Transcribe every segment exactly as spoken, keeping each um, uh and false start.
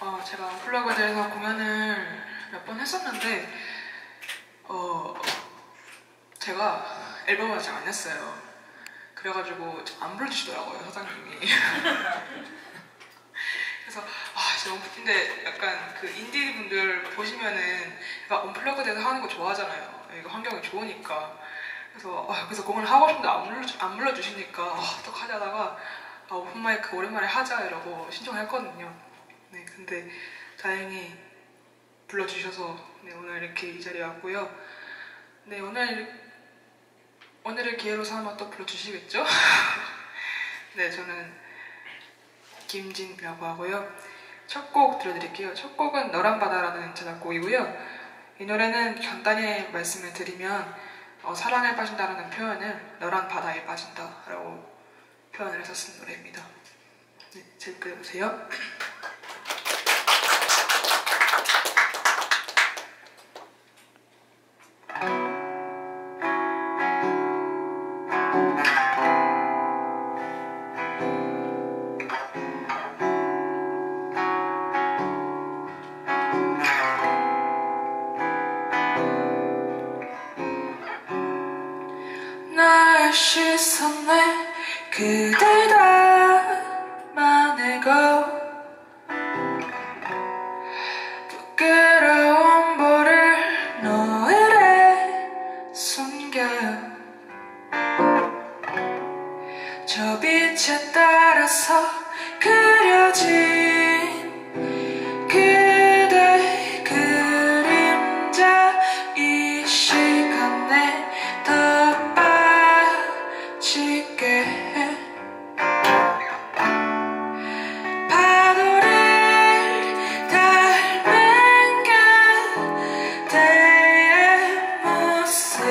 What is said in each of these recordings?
어, 제가 언플러그에 대해서 공연을 몇 번 했었는데 어, 제가 앨범을 아직 안 냈어요. 그래가지고 안 불러주시더라고요, 사장님이. 그래서 아, 진짜 너무 근데 약간 그 인디 분들 보시면은 약간 언플러그 돼서 하는 거 좋아하잖아요. 이거 환경이 좋으니까. 그래서 아, 그래서 공연을 하고 싶은데 안, 불러, 안 불러주시니까 아, 어떡하지 하다가 아, 오픈마이크 오랜만에 하자 이러고 신청을 했거든요. 네, 근데 다행히 불러주셔서 네, 오늘 이렇게 이 자리에 왔고요. 네, 오늘 오늘을 기회로 삼아 또 불러주시겠죠? 네, 저는 김진이라고 하고요. 첫 곡 들려드릴게요. 첫 곡은 너란 바다라는 제작곡이고요. 이 노래는 간단히 말씀을 드리면 어, 사랑에 빠진다라는 표현을 너란 바다에 빠진다라고 표현을 해서 쓴 노래입니다. 네, 재밌게 들어보세요. 나의 시선에 그댈 담아내고 부끄러운 볼을 노을에 숨겨요. 저 빛에 따라서 그려진 그대 그림자 이 시간에 더 빠지게 해. 파도를 닮은 그대의 모습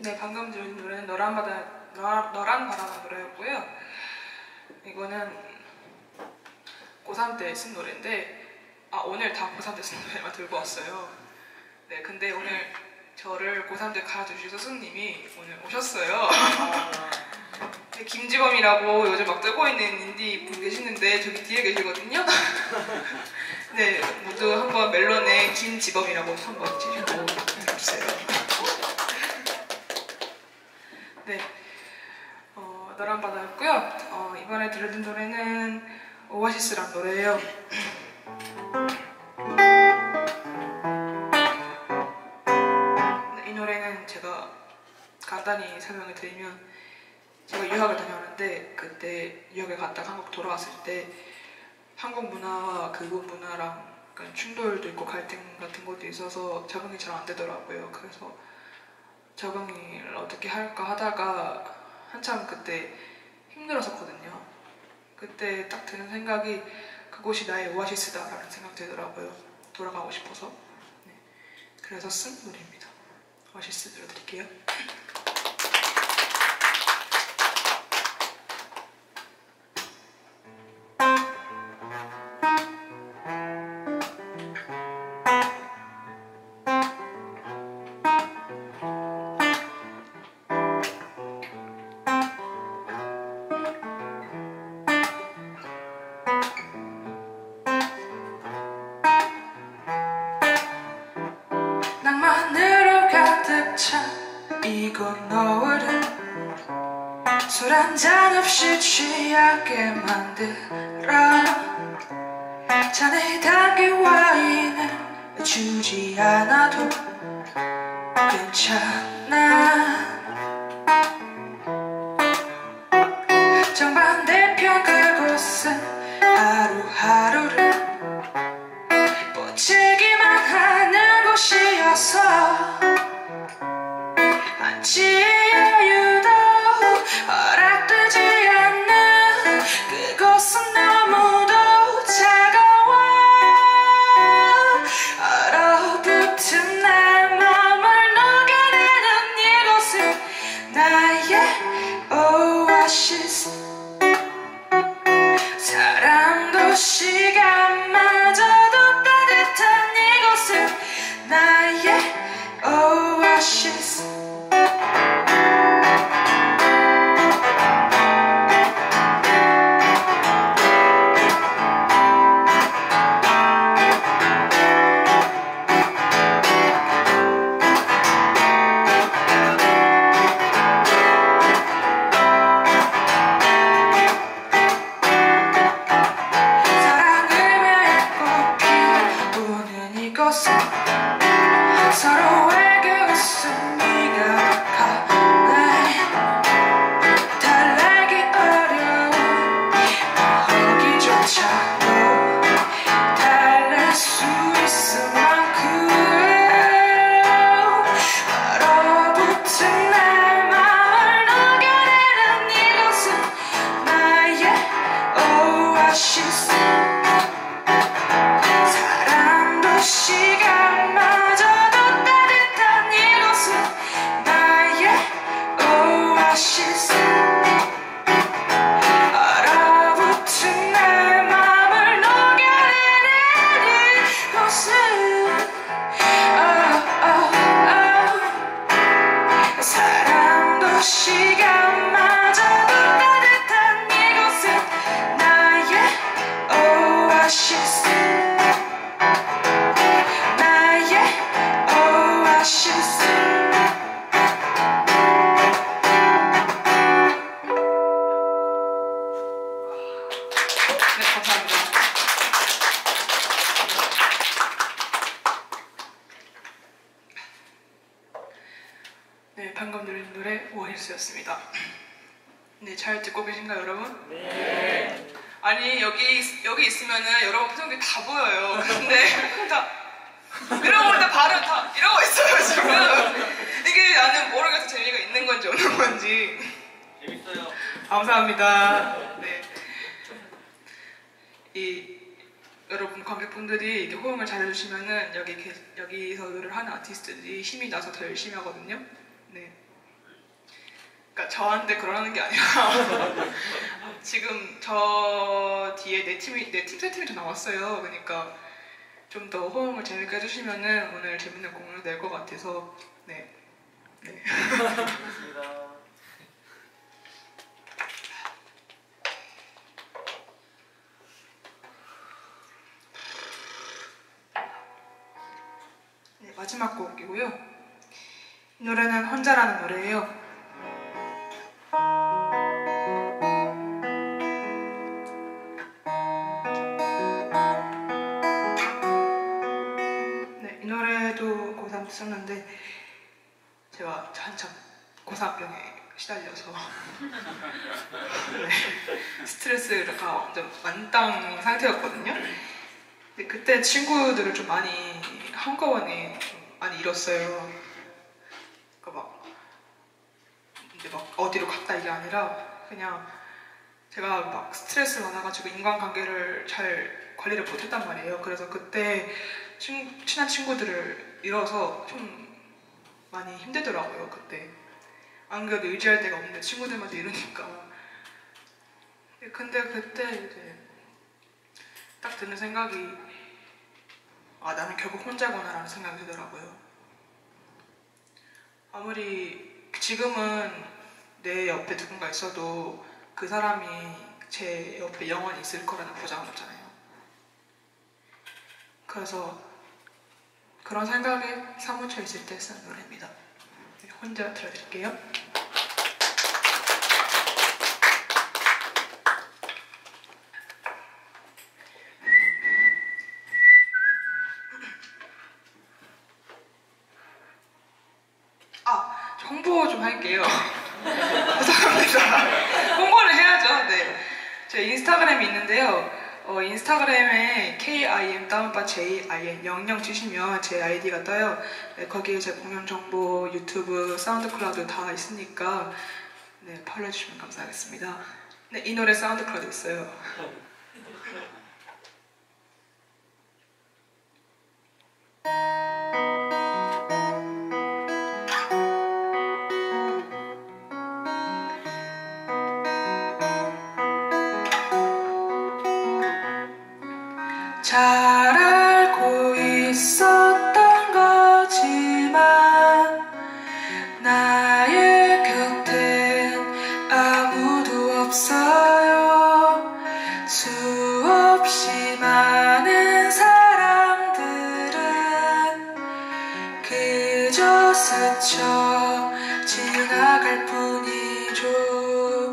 네, 방금 들은 노래는 너란 바다, 너, 너란 바다가 노래였고요. 이거는 고삼 때 쓴 노래인데, 아, 오늘 다 고삼 때 쓴 노래만 들고 왔어요. 네, 근데 오늘 저를 고삼 때 가르쳐주신 스승님이 오늘 오셨어요. 네, 김지범이라고 요즘 막 뜨고 있는 인디 분 계시는데 저기 뒤에 계시거든요. 네, 모두 한번 멜론에 김지범이라고 한번 치시고 들어주세요. 네, 어, 너란 바다였고요. 어, 이번에 들려준 노래는 오아시스란 노래예요. 네, 이 노래는 제가 간단히 설명을 드리면, 제가 유학을 다녀왔는데 그때 유학에 갔다가 한국 돌아왔을 때 한국 문화와 그곳 문화랑 약간 충돌도 있고 갈등 같은 것도 있어서 적응이 잘 안 되더라고요. 그래서 적응을 어떻게 할까 하다가 한참 그때 힘들었었거든요. 그때 딱 드는 생각이 그곳이 나의 오아시스다라는 생각이 들더라고요. 돌아가고 싶어서. 네. 그래서 쓴 노래입니다. 오아시스 들려드릴게요. 낭만으로 가득 찬 이곳 노을은 술 한잔 없이 취하게 만들어 잔에 담긴 와인을 주지 않아도 괜찮아. 정반대편 그곳은 하루하루를 뻗치기만 하는 곳이어서 한치의 여유도 허락되지 않는 그곳은 너무도 차가워. 얼어붙은 내 맘을 녹여내는 이곳은 나의 오아시스. 사랑도 시간마저도 따뜻한 이곳은 나의 오아시스. 서로에게 웃음이 가득하네. 달래기 어려운 거기조차도 달랠 수 있을 만큼 얼어붙은 내 맘을 녹여내는 이곳은 나의 오아시스. 사랑도 시간마저도 따뜻한 이곳은 나의 오아시스. 얼어붙은 내 맘을 녹여내는 이곳은 oh, oh, oh. 사랑도 시간마저도 따뜻한 이곳은 나의 오아시스. 나의 오아시스. 네, 감사합니다. 네, 방금 들은 노래 오아시스였습니다. 네, 잘 듣고 계신가요, 여러분? 네. 아니, 여기 여기 있으면은 여러분 표정이 다 보여요. 근데 다 이러고 있다 발은 다 이러고 있어요 지금. 이게 나는 모르겠어 재미가 있는 건지 없는 건지. 재밌어요. 감사합니다. 네. 이 여러분 관객분들이 이렇게 호응을 잘해주시면은 여기 게, 여기서 노래를 하는 아티스트들이 힘이 나서 더 열심히 하거든요. 네. 그러니까 저한테 그러는 게 아니라 지금 저 뒤에 내 팀이 내 팀 세 팀이 더 나왔어요. 그러니까 좀 더 호응을 재밌게 해주시면은 오늘 재밌는 공연이 될 것 같아서 네. 네. 고맙습니다. 네, 마지막 곡이고요. 이 노래는 혼자라는 노래예요. 네, 이 노래도 고삼 때 썼는데 제가 한참 고삼병에 시달려서 네, 스트레스가 완전 만땅 상태였거든요. 근데 그때 친구들을 좀 많이 한꺼번에 좀 많이 잃었어요. 그러니까 막 이제 막 어디로 갔다 이게 아니라 그냥 제가 막 스트레스 많아가지고 인간관계를 잘 관리를 못했단 말이에요. 그래서 그때 친, 친한 친구들을 잃어서 좀 많이 힘들더라고요. 그때 안 그래도 의지할 데가 없는데 친구들마저 잃으니까. 근데 그때 이제 딱 드는 생각이 아 나는 결국 혼자구나 라는 생각이 들더라고요. 아무리 지금은 내 옆에 누군가 있어도 그 사람이 제 옆에 영원히 있을 거라는 보장은 없잖아요. 그래서 그런 생각에 사무쳐 있을 때 쓰는 노래입니다. 혼자 들려드릴게요. 아, 홍보 좀 할게요. 죄송합니다. 홍보를 해야죠. 네. 제 인스타그램이 있는데요. 어, 인스타그램에 케이아이엠 다운바 제이아이엔 영영 치시면 제 아이디가 떠요. 네, 거기에 제 공연 정보, 유튜브, 사운드 클라우드 다 있으니까 네, 팔로우 해주시면 감사하겠습니다. 네, 이 노래 사운드 클라우드 있어요. 잘 알고 있었던 거지만 나의 곁엔 아무도 없어요. 수없이 많은 사람들은 그저 스쳐 지나갈 뿐이죠.